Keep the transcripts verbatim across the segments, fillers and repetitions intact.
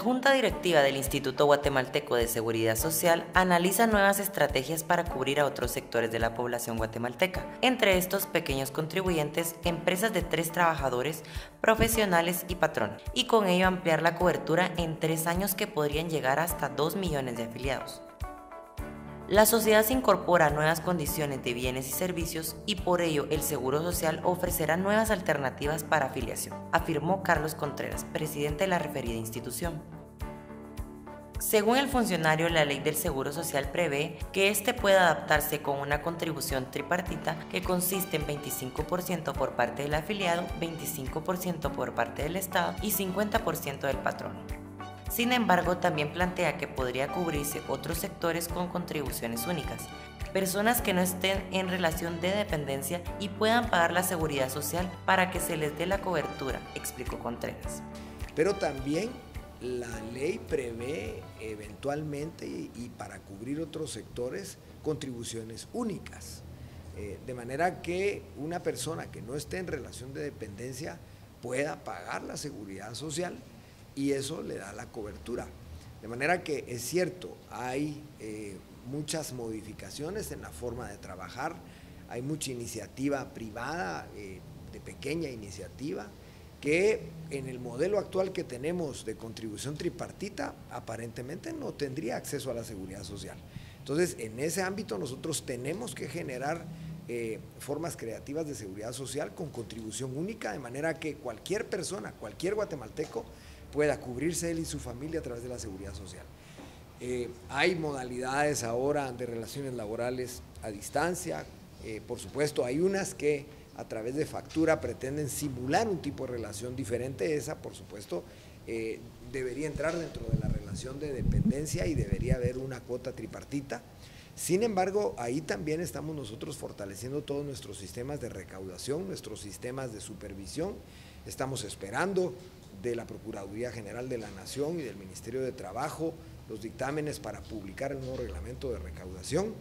Junta Directiva del Instituto Guatemalteco de Seguridad Social analiza nuevas estrategias para cubrir a otros sectores de la población guatemalteca, entre estos pequeños contribuyentes, empresas de tres trabajadores, profesionales y patronos, y con ello ampliar la cobertura en tres años que podrían llegar hasta dos millones de afiliados. La sociedad se incorpora a nuevas condiciones de bienes y servicios y por ello el Seguro Social ofrecerá nuevas alternativas para afiliación, afirmó Carlos Contreras, presidente de la referida institución. Según el funcionario, la ley del Seguro Social prevé que éste pueda adaptarse con una contribución tripartita que consiste en veinticinco por ciento por parte del afiliado, veinticinco por ciento por parte del Estado y cincuenta por ciento del patrono. Sin embargo, también plantea que podría cubrirse otros sectores con contribuciones únicas, personas que no estén en relación de dependencia y puedan pagar la seguridad social para que se les dé la cobertura, explicó Contreras. Pero también la ley prevé eventualmente y para cubrir otros sectores contribuciones únicas, eh, de manera que una persona que no esté en relación de dependencia pueda pagar la seguridad social y eso le da la cobertura. De manera que es cierto, hay eh, muchas modificaciones en la forma de trabajar, hay mucha iniciativa privada, eh, de pequeña iniciativa, que en el modelo actual que tenemos de contribución tripartita, aparentemente no tendría acceso a la seguridad social. Entonces, en ese ámbito nosotros tenemos que generar eh, formas creativas de seguridad social con contribución única, de manera que cualquier persona, cualquier guatemalteco, pueda cubrirse él y su familia a través de la seguridad social. Eh, hay modalidades ahora de relaciones laborales a distancia, eh, por supuesto hay unas que a través de factura pretenden simular un tipo de relación diferente, esa por supuesto eh, debería entrar dentro de la relación de dependencia y debería haber una cuota tripartita. Sin embargo, ahí también estamos nosotros fortaleciendo todos nuestros sistemas de recaudación, nuestros sistemas de supervisión, estamos esperando de la Procuraduría General de la Nación y del Ministerio de Trabajo los dictámenes para publicar el nuevo reglamento de recaudación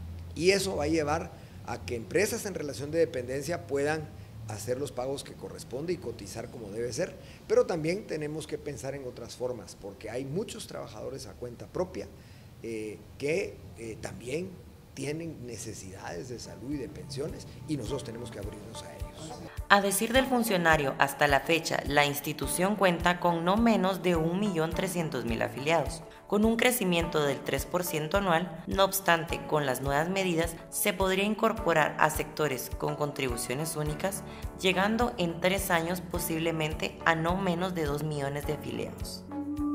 y eso va a llevar a que empresas en relación de dependencia puedan hacer los pagos que corresponde y cotizar como debe ser, pero también tenemos que pensar en otras formas porque hay muchos trabajadores a cuenta propia eh, que eh, también tienen necesidades de salud y de pensiones y nosotros tenemos que abrirnos a ellos. A decir del funcionario, hasta la fecha, la institución cuenta con no menos de un millón trescientos mil afiliados, con un crecimiento del tres por ciento anual. No obstante, con las nuevas medidas se podría incorporar a sectores con contribuciones únicas, llegando en tres años posiblemente a no menos de dos millones de afiliados.